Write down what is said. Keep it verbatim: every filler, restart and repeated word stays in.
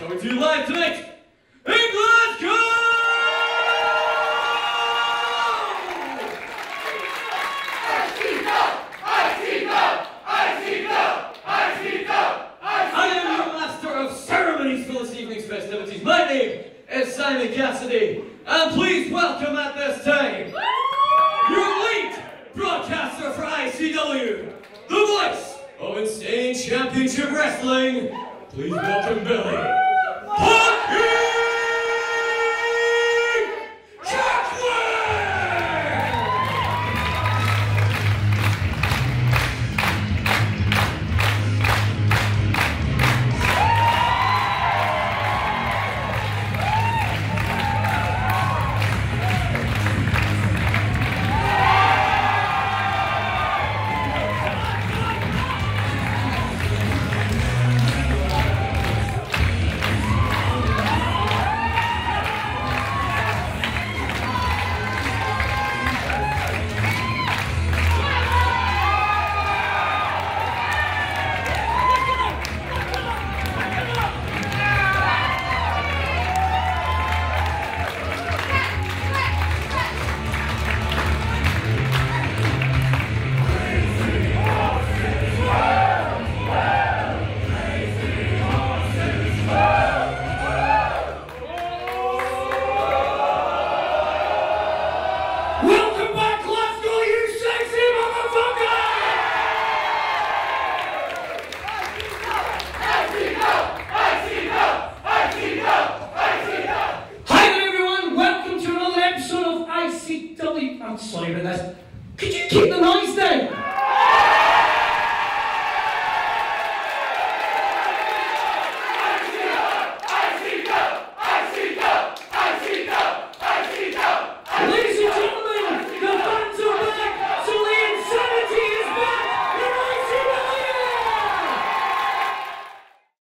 Coming to you live tonight, England Go! I see no! I see no! I see no! I see no! I am your master of ceremonies for this evening's festivities. My name is Simon Cassidy, and please welcome at this time your lead broadcaster for I C W, the voice of Insane Championship Wrestling. Please welcome Billy.